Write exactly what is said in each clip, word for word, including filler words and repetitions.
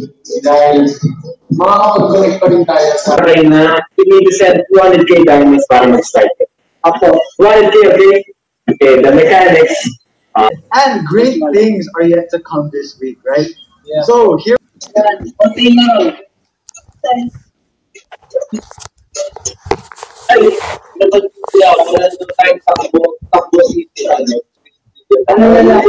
Dahil makakapag-connect pa rin tayo sa Reyna. You need to send two hundred K diamonds para mag-start. Apo, one hundred K, okay? Okay, the mechanics. Uh, and great things are yet to come this week, right? Yeah. So, here... Okay na. Ay, dapat siya, wala na tayong takbo, takbo city, ano? Ano na lang?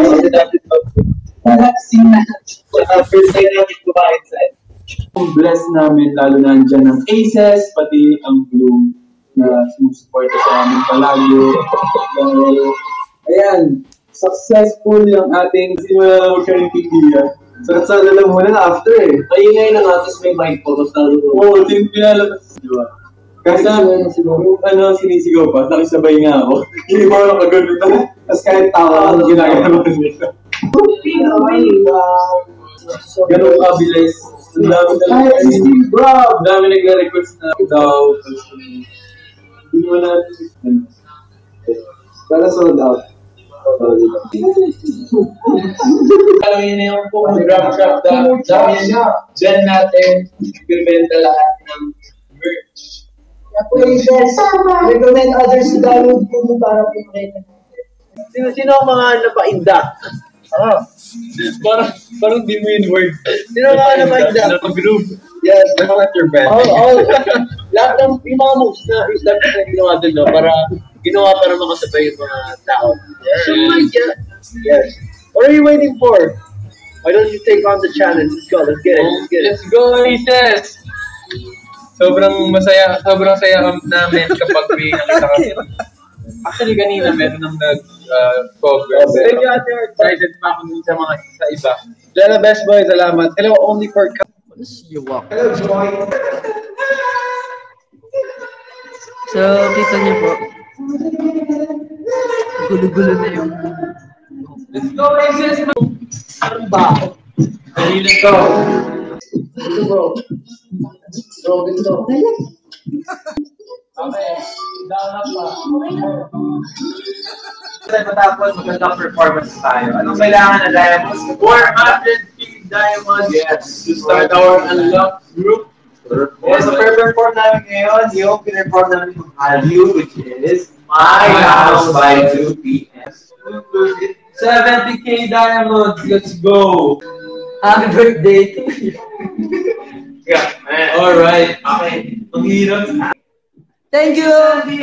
Relaxing na. First time namin kumain sa bless namin, lalo na andyan ng Aces, pati ang Bloom na sumusuporta sa amin palagi. Ayan, successful yung ating simula na magkaintindihan. So, sana lang muna after eh. Kaingay na nga, tapos may mic po. Oo, pinalabas. Diba? Kasi ano, siguro, ano, sinisigaw pa, nakisabay nga ako. Hindi mo ako kagano na. Tapos kahit tawa, ang ginagawa nila. Ganun kabilis. Ang dami na Ang dami nagre-request na daw. Hindi mo natin. Para sold out. Alam yun na yung program shop dahil dyan natin ibibenta lahat ng merch. Yes, recommend others to download po para po makita natin. Sino-sino ang mga napainda? Ah, parang, parang di mo yung word. Sino ang mga napainda? Napag-group. Yes, look at your band. Oh, oh. Lahat ng yung mga moves na isang na ginawa doon, no? Para ginawa para makasabay yung mga tao. Yes. Oh my God. Yes. What are you waiting for? Why don't you take on the challenge? Let's go, let's get it. Let's, get it. Let's go, Aces! Sobrang masaya, sobrang saya namin kapag may nakita kami. Actually, kanina meron nang nag-cover. Uh, Thank you, Ate. Excited pa ako sa mga sa iba. Jella, best boy, salamat. Hello, only for... What is you walk? Hello, Joy. So, kita niyo po. Gulo-gulo na yung... Let's go, Aces! Ano ba? Kanina ko. Ito, bro. Bro, dito. Okay. Down up pa. Kasi matapos, magandang performance tayo. Anong kailangan na diamonds? four hundred K diamonds. Yes. To start our unlocked group. Yes, so per-perform namin ngayon, yung pinperform namin yung value, which is My House by two P M seventy K diamonds. Let's go. Happy birthday to you. Yeah, man. Alright. Okay. Ang hirap. Thank you.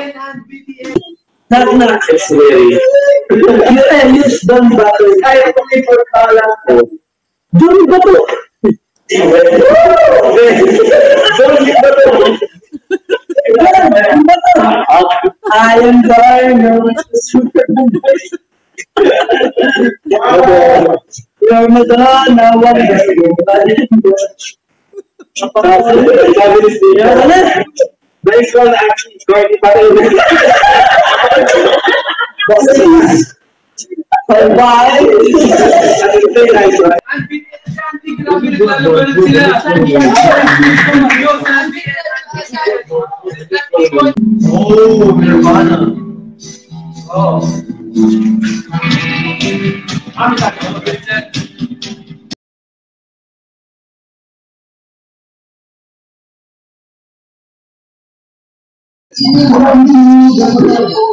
Not necessary. You can use Don Bato. Ay, okay for pala ko. Don Bato. Don Bato. I am Darno. You're Madonna. What is it? Nice one, actually. Gordy, bye. Bye. Very nice one. Oh, Nirvana. Oh. I'm talking about it. Thank you.